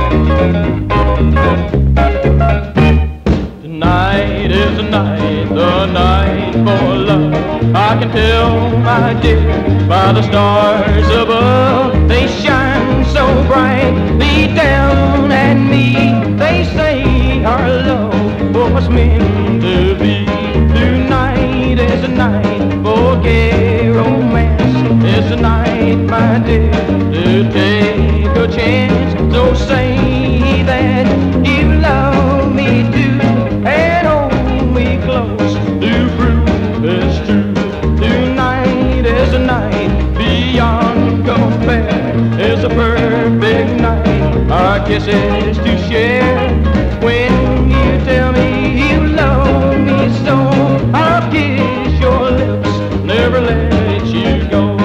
Tonight is the night for love. I can tell, my dear, by the stars above. They shine so brightly down at me. They say our love was meant to be. Tonight is the night for gay romance. It's the night, my dear, to take a chance. So say that you love me too, and hold me close to prove it's true. Tonight is a night beyond compare. It's a perfect night, our kisses to share. When you tell me you love me so, I'll kiss your lips, never let you go.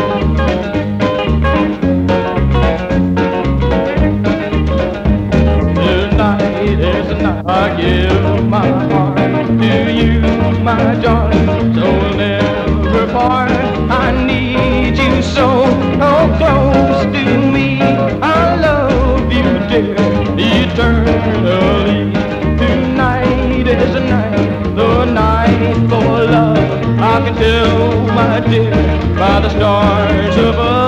Tonight is the night I give my heart to you, my darling, so we'll never part. I need you so, oh, close to me. I love you, dear, eternally. Tonight is the night for love. I can tell, my dear, by the stars above.